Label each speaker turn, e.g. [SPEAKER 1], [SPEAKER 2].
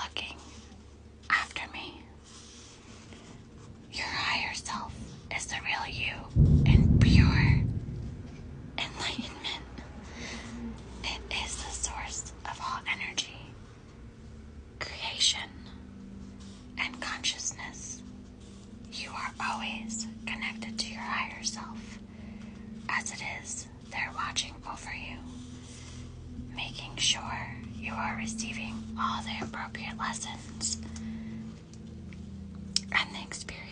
[SPEAKER 1] looking after me. Your higher self is the real you in pure enlightenment. It is the source of all energy, creation, and consciousness. You are always connected to your higher self, as it is they're watching over you, making sure you are receiving all the appropriate lessons and the experiences